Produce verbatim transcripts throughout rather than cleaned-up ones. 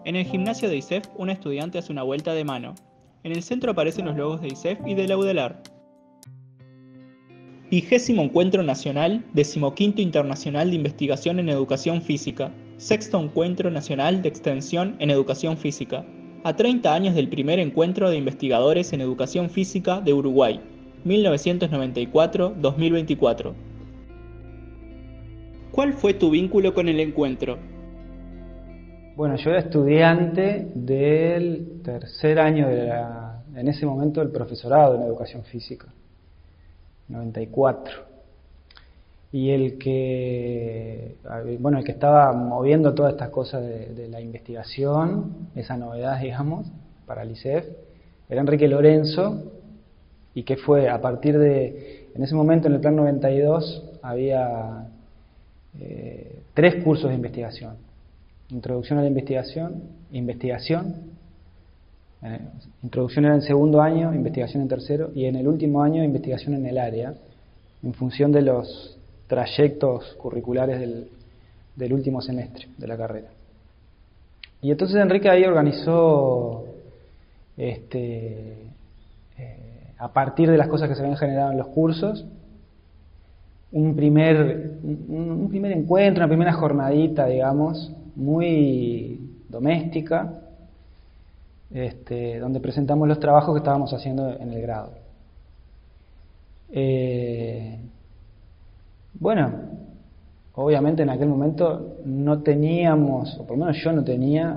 En el gimnasio de I S E F, un estudiante hace una vuelta de mano. En el centro aparecen los logos de I S E F y de la UDELAR. Vigésimo Encuentro Nacional, decimoquinto Internacional de Investigación en Educación Física, sexto Encuentro Nacional de Extensión en Educación Física, a treinta años del primer Encuentro de Investigadores en Educación Física de Uruguay, mil novecientos noventa y cuatro a dos mil veinticuatro. ¿Cuál fue tu vínculo con el encuentro? Bueno, yo era estudiante del tercer año de la, en ese momento del profesorado en educación física, noventa y cuatro. Y el que, bueno, el que estaba moviendo todas estas cosas de, de la investigación, esa novedad, digamos, para el I S E F, era Enrique Lorenzo, y que fue a partir de, en ese momento en el plan noventa y dos había eh, tres cursos de investigación. Introducción a la investigación, investigación, eh, introducción era en segundo año, investigación en tercero, y en el último año investigación en el área, en función de los trayectos curriculares del, del último semestre de la carrera. Y entonces Enrique ahí organizó, este, eh, a partir de las cosas que se habían generado en los cursos, un primer, un, un primer encuentro, una primera jornadita, digamos, muy doméstica, este, donde presentamos los trabajos que estábamos haciendo en el grado. Eh, bueno, obviamente en aquel momento no teníamos, o por lo menos yo no tenía,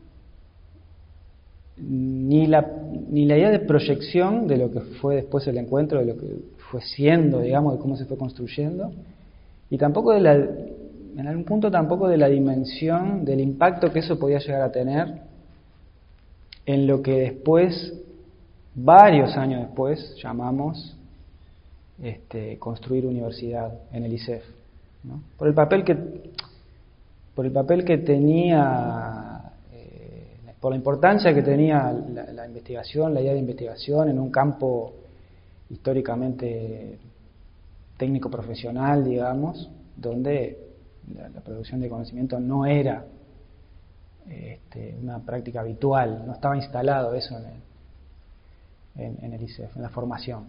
ni la, ni la idea de proyección de lo que fue después el encuentro, de lo que fue siendo, digamos, de cómo se fue construyendo, y tampoco de la, en algún punto tampoco de la dimensión, del impacto que eso podía llegar a tener en lo que después, varios años después, llamamos este, construir universidad en el I S E F, ¿no? Por el papel que, por el papel que tenía, eh, por la importancia que tenía la, la investigación, la idea de investigación en un campo históricamente técnico profesional, digamos, donde la, la producción de conocimiento no era este, una práctica habitual, no estaba instalado eso en el, en, en el I S E F, en la formación.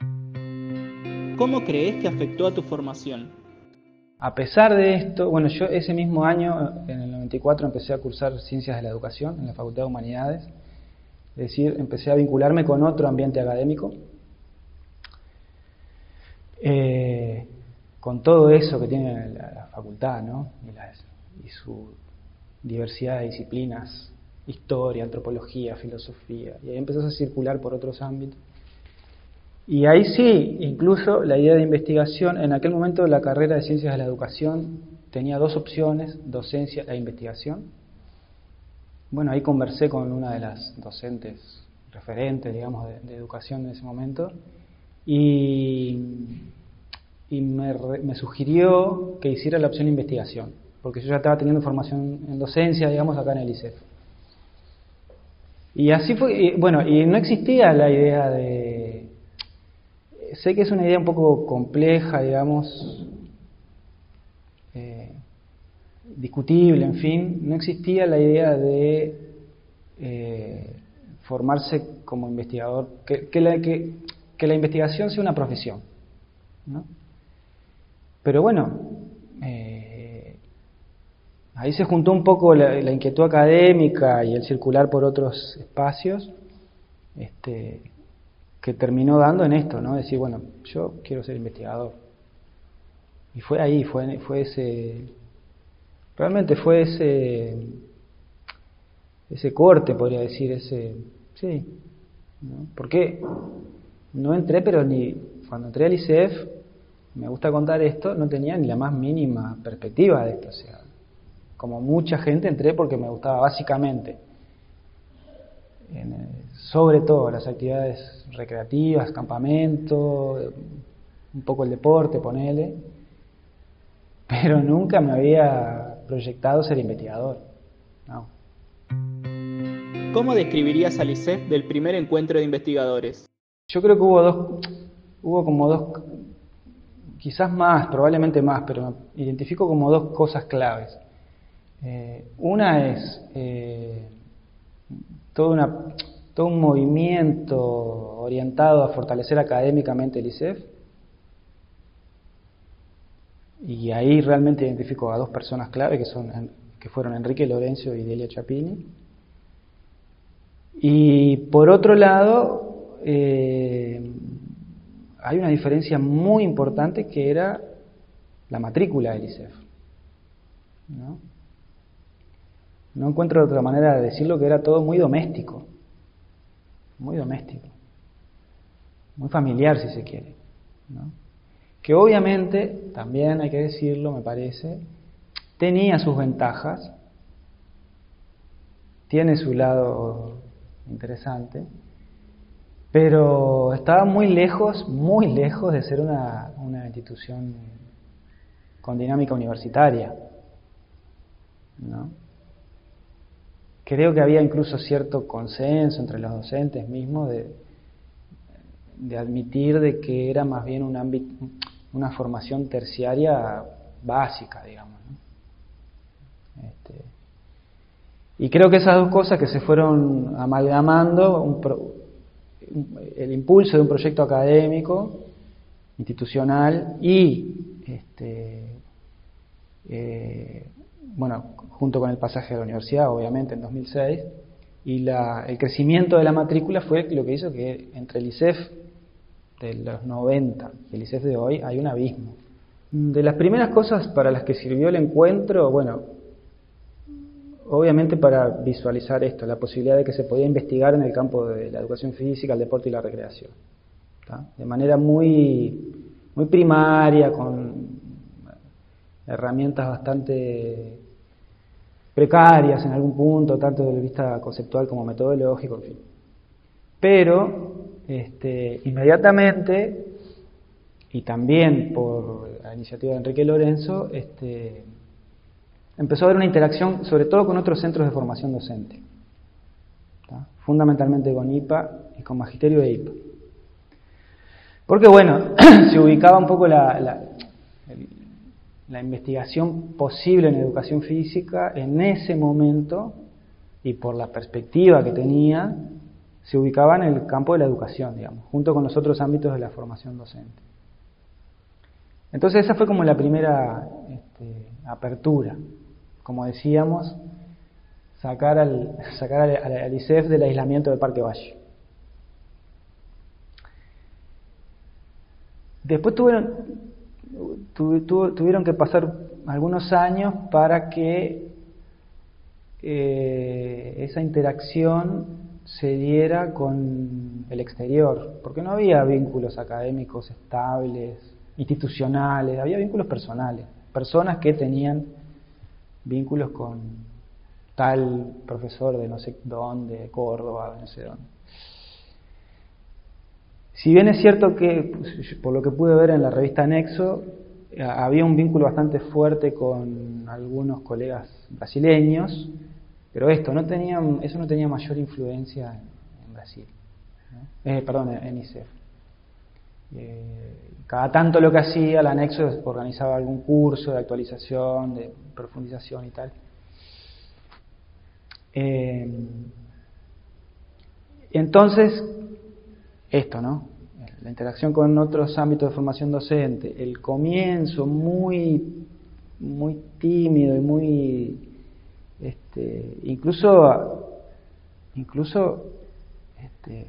¿Cómo crees que afectó a tu formación? A pesar de esto, bueno, yo ese mismo año, en el noventa y cuatro, empecé a cursar Ciencias de la Educación en la Facultad de Humanidades, es decir, empecé a vincularme con otro ambiente académico, eh, con todo eso que tiene la, la facultad, ¿no? Y, las, y su diversidad de disciplinas, historia, antropología, filosofía, y ahí empezás a circular por otros ámbitos. Y ahí sí, incluso la idea de investigación, en aquel momento la carrera de Ciencias de la Educación tenía dos opciones, docencia e investigación. Bueno, ahí conversé con una de las docentes referentes, digamos, de, de educación en ese momento, y, y me, me sugirió que hiciera la opción investigación, porque yo ya estaba teniendo formación en docencia, digamos, acá en el I S E F. Y así fue, y, bueno, y no existía la idea de... Sé que es una idea un poco compleja, digamos, eh, discutible, en fin, no existía la idea de eh, formarse como investigador, que, que, la, que, que la investigación sea una profesión, ¿no? Pero bueno, eh, ahí se juntó un poco la, la inquietud académica y el circular por otros espacios, este, que terminó dando en esto, ¿no? Decir, bueno, yo quiero ser investigador. Y fue ahí, fue, fue ese, realmente fue ese, ese corte, podría decir, ese, sí, ¿no? Porque no entré, pero ni, cuando entré al I S E F, me gusta contar esto, no tenía ni la más mínima perspectiva de esto, o sea, como mucha gente entré porque me gustaba básicamente, en, sobre todo las actividades recreativas, campamento, un poco el deporte, ponele, pero nunca me había proyectado ser investigador, no. ¿Cómo describirías al I S E F del primer encuentro de investigadores? Yo creo que hubo dos, hubo como dos, quizás más, probablemente más, pero identifico como dos cosas claves. Eh, una es eh, toda una, todo un movimiento orientado a fortalecer académicamente el I C E F, y ahí realmente identifico a dos personas clave que, son, que fueron Enrique Lorenzo y Delia Chapini. Y por otro lado, eh, hay una diferencia muy importante que era la matrícula del I C E F, ¿no? No encuentro otra manera de decirlo, que era todo muy doméstico, muy doméstico, muy familiar si se quiere, ¿no? Que obviamente, también hay que decirlo, me parece, tenía sus ventajas, tiene su lado interesante, pero estaba muy lejos, muy lejos de ser una, una institución con dinámica universitaria, ¿no? Creo que había incluso cierto consenso entre los docentes mismos de, de admitir de que era más bien un ámbito, una formación terciaria básica, digamos, ¿no? Este, y creo que esas dos cosas que se fueron amalgamando, un pro, el impulso de un proyecto académico, institucional y este, eh, bueno, junto con el pasaje a la universidad, obviamente, en dos mil seis, y la, el crecimiento de la matrícula fue lo que hizo que entre el I C E F de los noventa y el I C E F de hoy hay un abismo. De las primeras cosas para las que sirvió el encuentro, bueno, obviamente para visualizar esto, la posibilidad de que se podía investigar en el campo de la educación física, el deporte y la recreación, ¿tá? De manera muy, muy primaria, con herramientas bastante precarias en algún punto, tanto desde el vista conceptual como metodológico, en fin. Pero este, inmediatamente, y también por la iniciativa de Enrique Lorenzo, este, empezó a haber una interacción, sobre todo con otros centros de formación docente, ¿tá? Fundamentalmente con I P A y con Magisterio de I P A. Porque, bueno, se ubicaba un poco la, la, el, la investigación posible en educación física en ese momento, y por la perspectiva que tenía, se ubicaba en el campo de la educación, digamos, junto con los otros ámbitos de la formación docente. Entonces esa fue como la primera este, apertura, como decíamos, sacar al, sacar al, al I C E F del aislamiento del Parque Valle. Después tuvieron, tu, tu, tuvieron que pasar algunos años para que eh, esa interacción se diera con el exterior, porque no había vínculos académicos estables, institucionales, había vínculos personales, personas que tenían vínculos con tal profesor de no sé dónde, de Córdoba, de no sé dónde. Si bien es cierto que, por lo que pude ver en la revista Nexo, había un vínculo bastante fuerte con algunos colegas brasileños, pero esto no tenía, eso no tenía mayor influencia en, en Brasil, ¿no? eh, perdón, en, en I C E F. Eh, cada tanto lo que hacía la Nexo es organizaba algún curso de actualización, de profundización y tal. Eh, entonces, esto, ¿no? La interacción con otros ámbitos de formación docente, el comienzo muy, muy tímido y muy, este, incluso, incluso, este,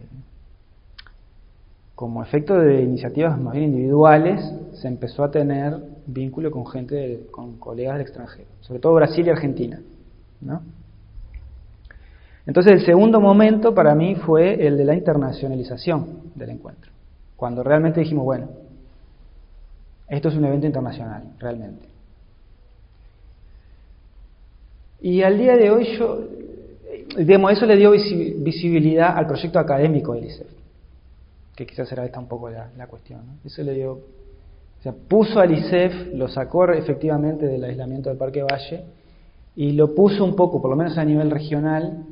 como efecto de iniciativas más bien individuales, se empezó a tener vínculo con gente, de, con colegas del extranjero, sobre todo Brasil y Argentina, ¿no? Entonces el segundo momento para mí fue el de la internacionalización del encuentro, cuando realmente dijimos, bueno, esto es un evento internacional, realmente. Y al día de hoy yo, digamos, eso le dio visibilidad al proyecto académico del I C E F, que quizás era esta un poco la, la cuestión, ¿no? Eso le dio, o sea, puso al I C E F, lo sacó efectivamente del aislamiento del Parque Valle y lo puso un poco, por lo menos a nivel regional,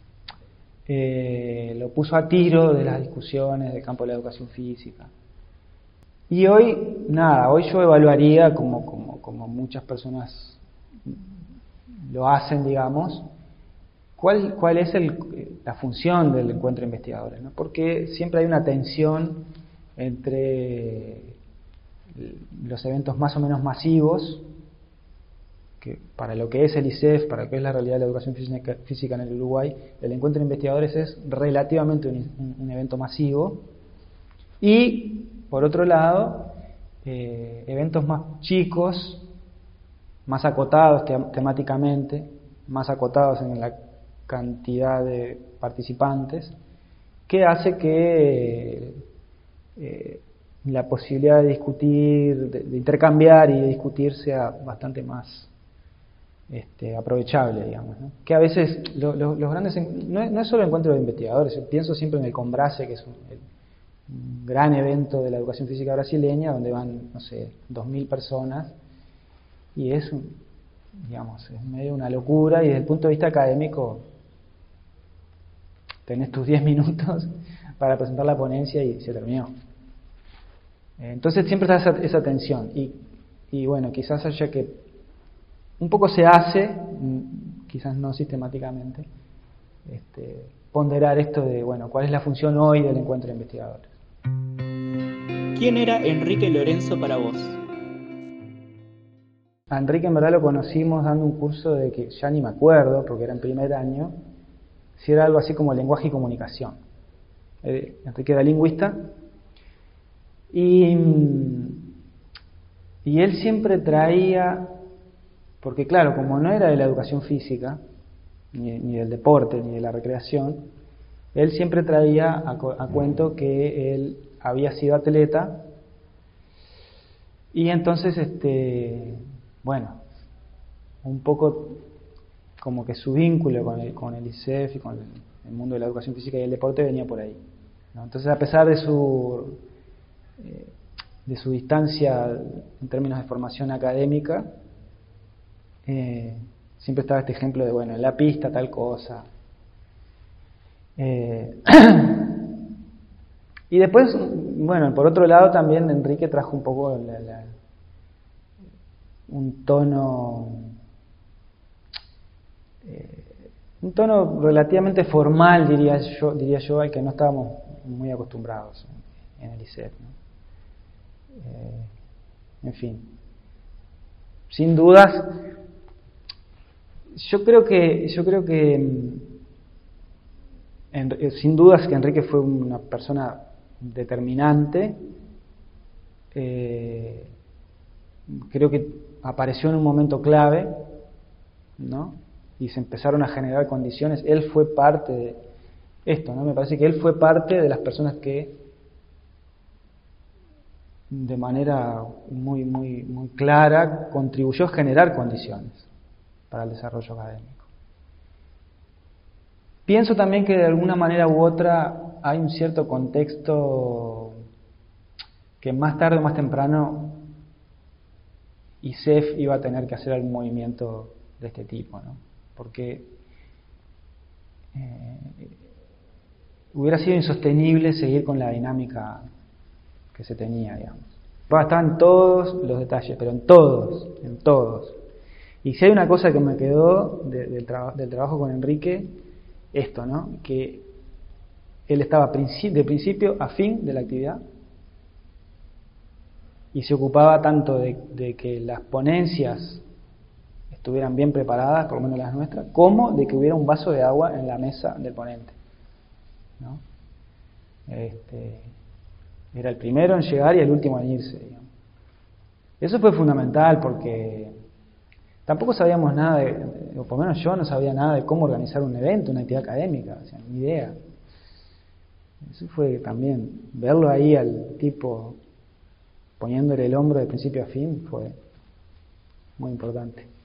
eh, lo puso a tiro de las discusiones del campo de la educación física. Y hoy, nada, hoy yo evaluaría como, como, como muchas personas lo hacen, digamos, ¿cuál, cuál es el, la función del encuentro de investigadores, ¿no? Porque siempre hay una tensión entre los eventos más o menos masivos, que para lo que es el I C E F, para lo que es la realidad de la educación física, física en el Uruguay, el encuentro de investigadores es relativamente un, un, un evento masivo, y por otro lado, eh, eventos más chicos, más acotados te temáticamente, más acotados en la cantidad de participantes, que hace que eh, la posibilidad de discutir, de, de intercambiar y de discutir sea bastante más Este, aprovechable, digamos, ¿no? Que a veces lo, lo, los grandes, no es, no es solo encuentro de investigadores, pienso siempre en el Combrase, que es un, el, un gran evento de la educación física brasileña, donde van, no sé, dos mil personas, y es, un, digamos, es medio una locura, y desde el punto de vista académico, tenés tus diez minutos para presentar la ponencia y se terminó. Entonces siempre está esa, esa tensión, y, y bueno, quizás haya que un poco se hace, quizás no sistemáticamente, este, ponderar esto de, bueno, cuál es la función hoy del encuentro de investigadores. ¿Quién era Enrique Lorenzo para vos? A Enrique en verdad lo conocimos dando un curso de que ya ni me acuerdo, porque era en primer año, si era algo así como lenguaje y comunicación. Eh, Enrique era lingüista, y, y él siempre traía... Porque claro, como no era de la educación física, ni, ni del deporte, ni de la recreación, él siempre traía a, a cuento que él había sido atleta, y entonces, este, bueno, un poco como que su vínculo con el, con el I C E F y con el, el mundo de la educación física y el deporte venía por ahí, ¿no? Entonces, a pesar de su, eh, de su distancia en términos de formación académica, Eh, siempre estaba este ejemplo de, bueno, en la pista tal cosa. Eh, y después, bueno, por otro lado también Enrique trajo un poco la, la, un tono, eh, un tono relativamente formal, diría yo, diría yo, al que no estábamos muy acostumbrados en, en el I C E F, ¿no? Eh, en fin, sin dudas. Yo creo que, yo creo que en, sin dudas que Enrique fue una persona determinante. Eh, creo que apareció en un momento clave, ¿no? Y se empezaron a generar condiciones. Él fue parte de esto, ¿no? Me parece que él fue parte de las personas que, de manera muy, muy, muy clara, contribuyó a generar condiciones para el desarrollo académico. Pienso también que de alguna manera u otra hay un cierto contexto que más tarde o más temprano I C E F iba a tener que hacer algún movimiento de este tipo, ¿no? Porque eh, hubiera sido insostenible seguir con la dinámica que se tenía, digamos. Estaban todos los detalles, pero en todos, en todos. Y si hay una cosa que me quedó de, del, traba, del trabajo con Enrique, esto, ¿no? Que él estaba princi- de principio a fin de la actividad y se ocupaba tanto de, de que las ponencias estuvieran bien preparadas, por lo menos las nuestras, como de que hubiera un vaso de agua en la mesa del ponente, ¿no? Este, era el primero en llegar y el último en irse, digamos. Eso fue fundamental porque tampoco sabíamos nada, de, o por lo menos yo no sabía nada de cómo organizar un evento, una actividad académica, o sea, ni idea. Eso fue también, verlo ahí al tipo poniéndole el hombro de principio a fin fue muy importante.